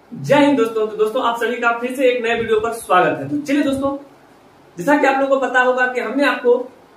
जय हिंद दोस्तों। तो दोस्तों आप सभी का फिर से एक नए वीडियो पर स्वागत है। तो चलिए दोस्तों, जैसा कि आप लोगों को पता होगा कि हमने आपको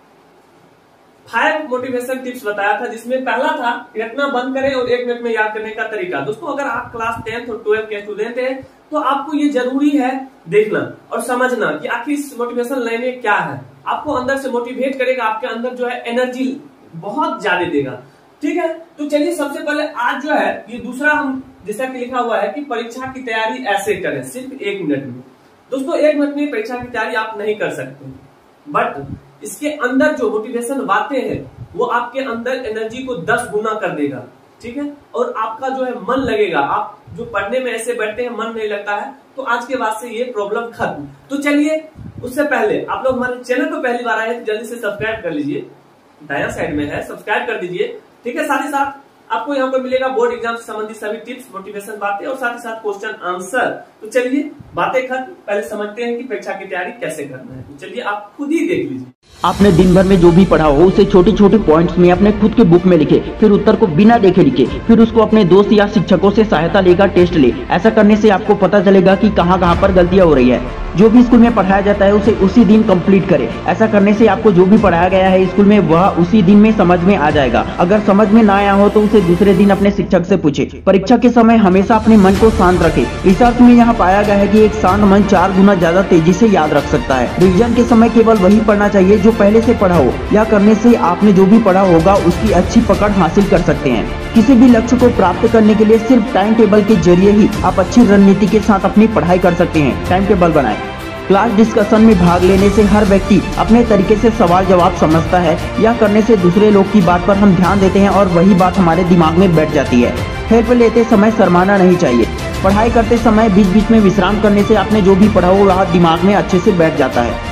5 मोटिवेशन टिप्स बताया था, जिसमें पहला था रटना बंद करें और 1 मिनट में याद करने का तरीका। दोस्तों अगर आप क्लास 10th और 12th के स्टूडेंट हैं तो आपको ये जरूरी है देखना और समझना कि आखिर इस मोटिवेशन लाइन क्या है। आपको अंदर से मोटिवेट करेगा, आपके अंदर जो है एनर्जी बहुत ज्यादा देगा। ठीक है, तो चलिए सबसे पहले आज जो है ये दूसरा हम जैसा कि लिखा हुआ है कि परीक्षा की तैयारी ऐसे करें सिर्फ 1 मिनट में। दोस्तों 1 मिनट में परीक्षा की तैयारी आप नहीं कर सकते, बट इसके अंदर जो मोटिवेशन बातें हैं वो आपके अंदर एनर्जी को 10 गुना कर देगा। ठीक है, और आपका जो है मन लगेगा। आप जो पढ़ने में ऐसे बैठते हैं मन नहीं लगता है, तो आज के बाद से ये प्रॉब्लम खत्म। तो चलिए उससे पहले आप लोग हमारे चैनल पर पहली बार आए तो जल्दी से सब्सक्राइब कर लीजिए, दायां साइड में है, सब्सक्राइब कर दीजिए। ठीक है, साथ ही साथ आपको यहाँ पर मिलेगा बोर्ड एग्जाम से संबंधित सभी टिप्स, मोटिवेशन बातें और साथ ही साथ क्वेश्चन आंसर। तो चलिए बातें खत्म, पहले समझते हैं कि परीक्षा की तैयारी कैसे करना है। तो चलिए आप खुद ही देख लीजिए। आपने दिन भर में जो भी पढ़ा हो उसे छोटे छोटे पॉइंट्स में अपने खुद के बुक में लिखे, फिर उत्तर को बिना देखे लिखे, फिर उसको अपने दोस्त या शिक्षकों से सहायता लेकर टेस्ट ले। ऐसा करने से आपको पता चलेगा कि कहाँ पर गलतियां हो रही है। जो भी स्कूल में पढ़ाया जाता है उसे उसी दिन कंप्लीट करें। ऐसा करने से आपको जो भी पढ़ाया गया है स्कूल में वह उसी दिन में समझ में आ जाएगा। अगर समझ में ना आया हो तो उसे दूसरे दिन अपने शिक्षक से पूछे। परीक्षा के समय हमेशा अपने मन को शांत रखें। रिसर्च में यहाँ पाया गया है कि एक शांत मन 4 गुना ज्यादा तेजी से याद रख सकता है। रिवीजन के समय केवल वही पढ़ना चाहिए जो पहले से पढ़ा हो। यह करने से आपने जो भी पढ़ा होगा उसकी अच्छी पकड़ हासिल कर सकते हैं। किसी भी लक्ष्य को प्राप्त करने के लिए सिर्फ टाइम टेबल के जरिए ही आप अच्छी रणनीति के साथ अपनी पढ़ाई कर सकते हैं। टाइम टेबल बनाएं। क्लास डिस्कशन में भाग लेने से हर व्यक्ति अपने तरीके से सवाल जवाब समझता है। यह करने से दूसरे लोग की बात पर हम ध्यान देते हैं और वही बात हमारे दिमाग में बैठ जाती है। हेल्प लेते समय शर्माना नहीं चाहिए। पढ़ाई करते समय बीच बीच में विश्राम करने से आपने जो भी पढ़ा हो वह दिमाग में अच्छे से बैठ जाता है।